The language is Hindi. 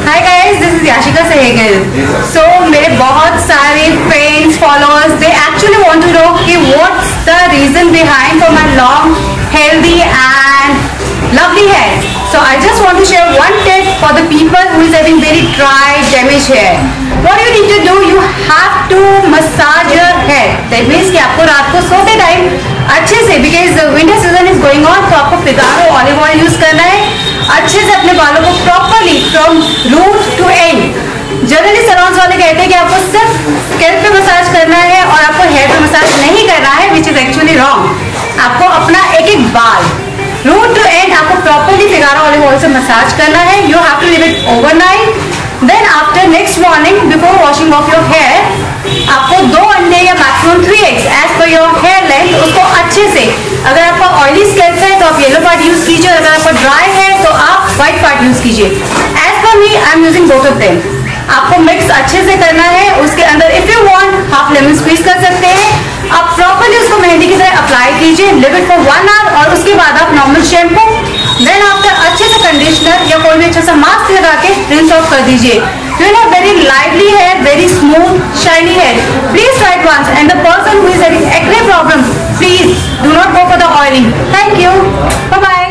Hi guys, this is Yashika Sagan. So मेरे बहुत सारे friends, followers, they actually want to know कि what's the reason behind for my long, healthy and lovely hair. So I just want to share one tip for the people who is having very dry, damaged hair. What you need to do, you have to massage your hair. That means कि आपको रात को सोते टाइम अच्छे से, because winter season is going on, तो आपको फिगारो ऑलिव ऑयल यूज करना है. अच्छे से अपने बालों को properly from root to end. Generally salons वाले कहते हैं कि आपको सिर्फ स्कैल्प पे मसाज करना है और आपको हेयर पे मसाज नहीं करना है, विच इज एक्चुअली रॉन्ग. आपको अपना एक एक बाल रूट टू एंड आपको प्रॉपरली फिगारो ऑलिव ऑयल से मसाज करना है. You have to leave it overnight. Then after next morning before washing off your hair आपको 2 अंडे या maximum 3 eggs as per your hair length उसको अच्छे से, अगर आपका ऑयली स्कैल्प है तो आप येलो पार्ट यूज कीजिए, अगर आपका ड्राई है तो आप व्हाइट पार्ट यूज कीजिए. As per me I am using both of them. आपको मिक्स अच्छे से करना है. उसके अंदर if you want half lemon squeeze कर सकते हैं. आप प्रॉपरली उसको मेहंदी की तरह अप्लाई कीजिए. लिव इट फॉर 1 hour और उसके बाद आप नॉर्मल शैम्पू देन आफ्टर अच्छे से कंडीशनर या कोई भी अच्छा सा मास्क लगा के रिंस ऑफ कर दीजिए. You will have very lively hair, very smooth, shiny hair. Please try it once. And the person who is having acne problem, please do not go for the oiling. Thank you. Bye bye.